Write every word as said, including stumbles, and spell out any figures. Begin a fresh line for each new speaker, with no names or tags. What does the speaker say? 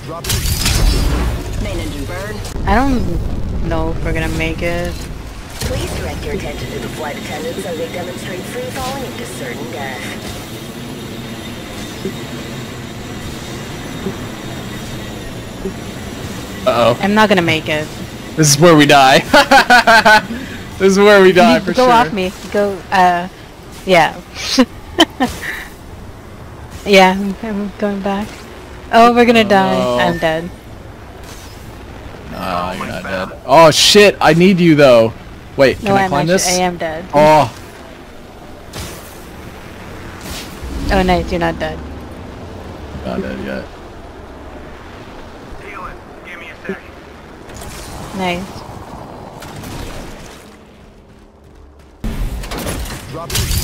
Main engine burn.
I don't know if we're gonna make it.
Please direct your attention to the flight attendants as they demonstrate free falling into certain death.
Uh-oh.
I'm not gonna make it.
This is where we die. This is where we die for
Go
sure.
off me. Go, uh, yeah. Yeah, I'm, I'm going back. Oh, we're gonna
Oh,
die.
no.
I'm dead.
No, you're not dead. Oh shit, I need you though. Wait, can
No,
I
I'm
climb
actually,
this?
I am dead.
Oh,
Oh, nice, you're not dead.
not dead yet.
Give me a second.
Nice.
Drop it.